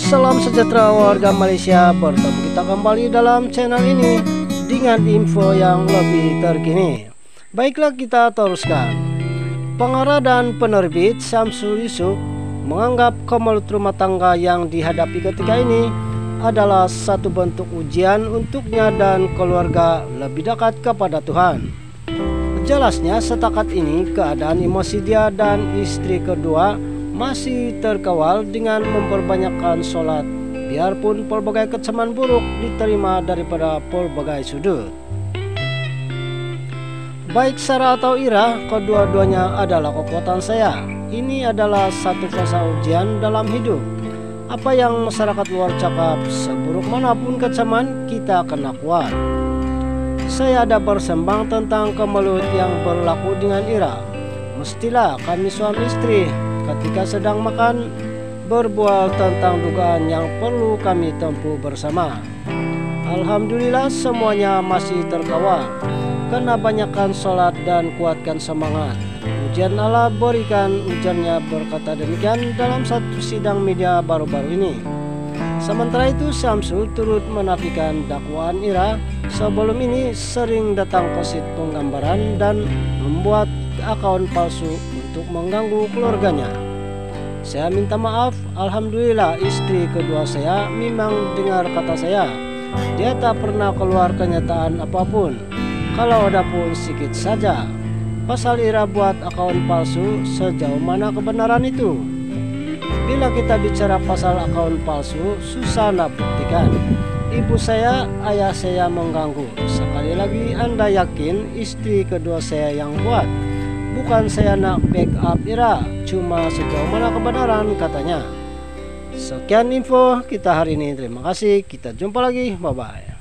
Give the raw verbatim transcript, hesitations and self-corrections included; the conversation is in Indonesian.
Salam sejahtera warga Malaysia. Bertemu kita kembali dalam channel ini dengan info yang lebih terkini. Baiklah, kita teruskan. Pengarah dan penerbit Syamsul Yusuf menganggap kemelut rumah tangga yang dihadapi ketika ini adalah satu bentuk ujian untuknya dan keluarga lebih dekat kepada Tuhan. Jelasnya setakat ini keadaan emosi dia dan istri kedua masih terkawal dengan memperbanyakkan sholat, biarpun pelbagai kecaman buruk diterima daripada pelbagai sudut. Baik Sarah atau Ira, kedua-duanya adalah kekuatan saya. Ini adalah satu fase ujian dalam hidup. Apa yang masyarakat luar cakap, seburuk manapun kecaman, kita kena kuat. Saya ada bersembang tentang kemelut yang berlaku dengan Ira. Mestilah kami suami istri ketika sedang makan berbual tentang dugaan yang perlu kami tempuh bersama. Alhamdulillah semuanya masih terkawal. Kena banyakkan sholat dan kuatkan semangat. Ujian Allah berikan ujarnya berkata demikian dalam satu sidang media baru-baru ini. Sementara itu Syamsul turut menafikan dakwaan Ira sebelum ini sering datang ke situs penggambaran dan membuat akun palsu untuk mengganggu keluarganya. Saya minta maaf, alhamdulillah istri kedua saya memang dengar kata saya. Dia tak pernah keluar kenyataan apapun, kalau ada pun sedikit saja. Pasal Ira buat akun palsu, sejauh mana kebenaran itu? Bila kita bicara pasal akun palsu, susah nak buktikan. Ibu saya, ayah saya mengganggu. Sekali lagi Anda yakin istri kedua saya yang buat? Bukan saya nak backup Ira, cuma sejauh mana kebenaran katanya. Sekian info kita hari ini, terima kasih. Kita jumpa lagi, bye bye.